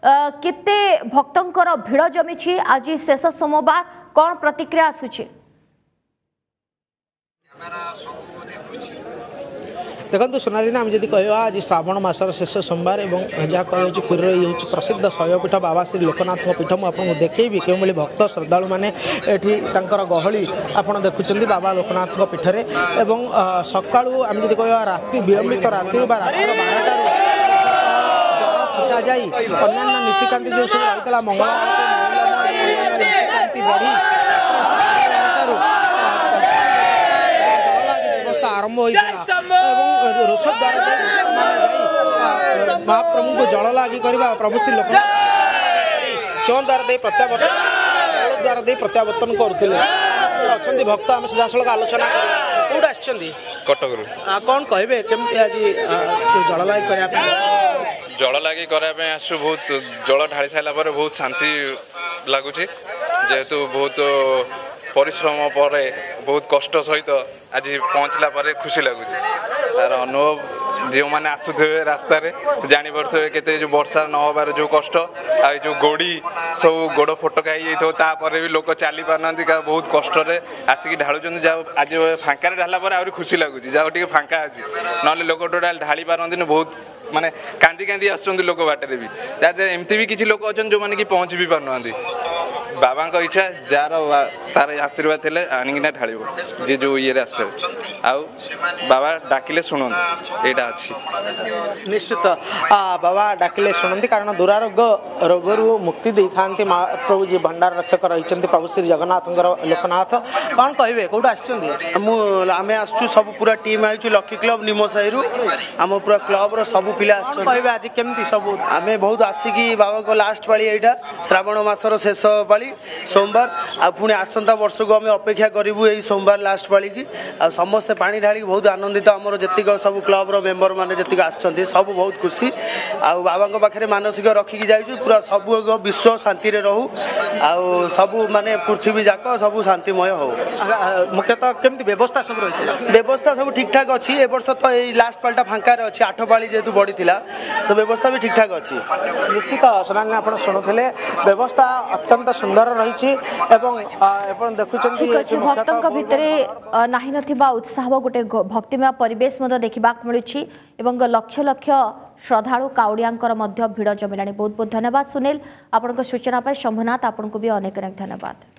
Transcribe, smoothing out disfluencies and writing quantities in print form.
केते भक्तंकर भिड़ जमी आज शेष सोमवार कौन प्रतिक्रिया आसुची? देखो सोनाली आम जब कह आज श्रावण मासर शेष सोमवार और जहाँ कह पुरी ये प्रसिद्ध शैवपीठ बाबा श्री लोकनाथ पीठ मुझे देखी क्यों भक्त श्रद्धालु मैंने गहली आप देखुं बाबा लोकनाथ पीठरे सका आम जब कह राति विलंबित राति रात 12 फुटा जा अन्य नीतिकांति जो सब रही है मंगल नीतिकांति बढ़ी व्यवस्था आरंभ होता रोष द्वार महाप्रभु को जल लगी करवा प्रभु श्री लोकनाथ सिंह द्वार प्रत्यावर्तन द्वार प्रत्यावर्तन करते अच्छा भक्त आम सीधा सड़क आलोचना कौट आटक कौन कहे केमती आज जल लगी करने जल लगी करने आसु बहुत जल ढाई सारा पर बहुत शांति लगुच जेहेतु बहुत परिश्रम पर बहुत कष्ट सहित आज पहुँचला पर खुशी लगुच तार अनुभव जो मैंने आसुवे रास्ता जापे के जो वर्षा न होबार जो कष्ट आ जो गोड़ी सब गोड़ फटका होपर भी लोक चली पारना बहुत कष्ट आसिक ढालुं आज फाँकार ढाला आहरी खुशी लगुच जहाँ फाँका अच्छी ना लोक टोटाल ढाली पारती बहुत माने कांदी कांदी आसुँच लोक बाटर भी एमती भी किसी लोक अच्छा जो मैंने कि पहुँच भी पार बाबा इच्छा जार तार आशीर्वाद थे आणिकिना ढाल जी जो ये आसते आउ बाबा डाकिले शुणु यहाँ अच्छी निश्चित बाबा डाकिले शुणती कारण दुरारोग रोगरू मुक्ति दे था महाप्रभु जी भंडार रक्षक रही प्रभु श्री जगन्नाथ लोकनाथ कौन कहे कौट आम आसु सब पूरा टीम आयु लकी क्लब निमो साई आम पूरा क्लब सब पिला आज केमती सब आम बहुत आसिकी बाबा को लास्ट पाली यहाँ श्रावण मासर शेष पाली सोमवार पुणी आसंता वर्ष को आम अपेक्षा करूँ यही सोमवार लास्ट पाली की समस्ते पानी ढाली बहुत आनंदित आमर जी सब क्लब मेम्बर मैंने जी आसछन्ति सब बहुत खुशी आ बाबा पाखे मानसिक रखिकी जाइछु पूरा सब विश्व शांति रहू आ सब माने पृथ्वी जाक सब शांतिमय हो। मुख्यतः केमती व्यवस्था सब रही व्यवस्था सब ठीक ठाक अच्छी ए वर्ष तो ये लास्ट पालटा फाँकार अच्छी 8 पाली जेहेतु बढ़ी तो व्यवस्था भी ठीक ठाक अच्छी। निश्चित सोनाली आप शुणुले व्यवस्था अत्यंत सुंदर रही देखुं भक्तों भितर नाही नथिबा उत्साह गोटे भक्तिमय परिवेश देखा मिलूँ लक्ष लक्ष श्रद्धालु काउड़ियांकर भिड़ जमिला। बहुत बहुत धन्यवाद सुनील आपण सूचना शंभुनाथ आपको भी अनेक अनेक धन्यवाद।